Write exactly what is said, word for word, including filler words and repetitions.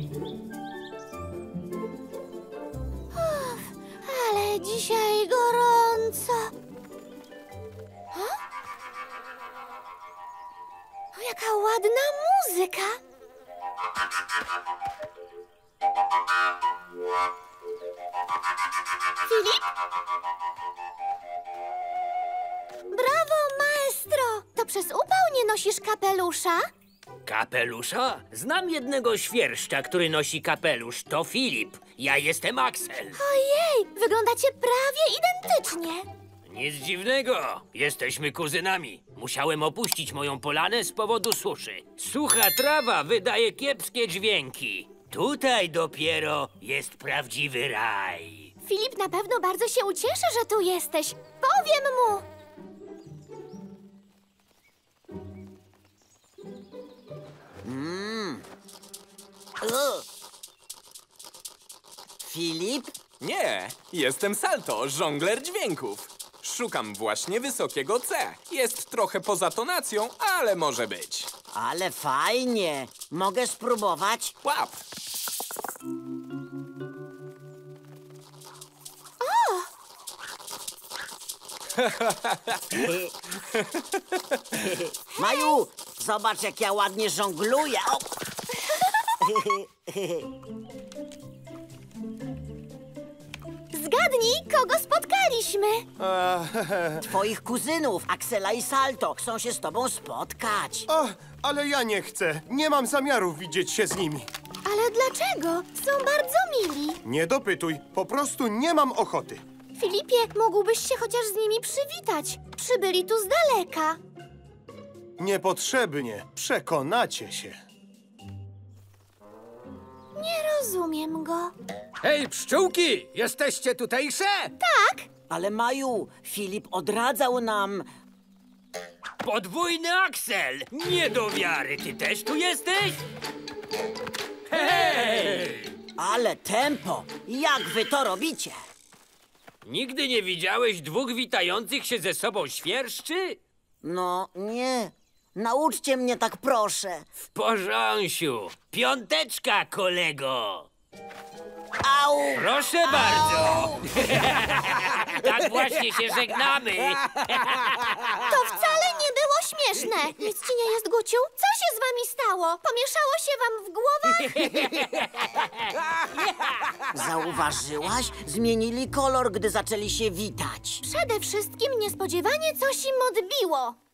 Uf, ale dzisiaj gorąco. O? O, jaka ładna muzyka. Filip? Brawo, maestro! To przez upał nie nosisz kapelusza? Kapelusza? Znam jednego świerszcza, który nosi kapelusz. To Filip. Ja jestem Aksel. Ojej, wyglądacie prawie identycznie. Nic dziwnego. Jesteśmy kuzynami. Musiałem opuścić moją polanę z powodu suszy. Sucha trawa wydaje kiepskie dźwięki. Tutaj dopiero jest prawdziwy raj. Filip na pewno bardzo się ucieszy, że tu jesteś. Powiem mu. Mm. Uh. Filip? Nie, jestem Salto, żongler dźwięków. Szukam właśnie wysokiego C. Jest trochę poza tonacją, ale może być. Ale fajnie. Mogę spróbować? Łap! Maju, zobacz, jak ja ładnie żongluję. O! Zgadnij, kogo spotkaliśmy. Twoich kuzynów, Aksela i Salto, chcą się z tobą spotkać. O, ale ja nie chcę. Nie mam zamiaru widzieć się z nimi. Ale dlaczego? Są bardzo mili. Nie dopytuj, po prostu nie mam ochoty. Filipie, mógłbyś się chociaż z nimi przywitać. Przybyli tu z daleka. Niepotrzebnie, przekonacie się. Nie rozumiem go. Hej, pszczółki! Jesteście tutejsze? Tak, Ale Maju, Filip odradzał nam... Podwójny Aksel! Nie do wiary, ty też tu jesteś? Hej! Ale tempo! Jak wy to robicie? Nigdy nie widziałeś dwóch witających się ze sobą świerszczy? No, nie. Nauczcie mnie tak, proszę. W porządku. Piąteczka, kolego. Au! Proszę bardzo. Tak właśnie się żegnamy. to wcale nie było śmieszne. Nic ci nie jest, Guciu? Co się z wami stało? Pomieszało się wam w głowach? Zauważyłaś? Zmienili kolor, gdy zaczęli się witać. Przede wszystkim niespodziewanie coś im odbiło.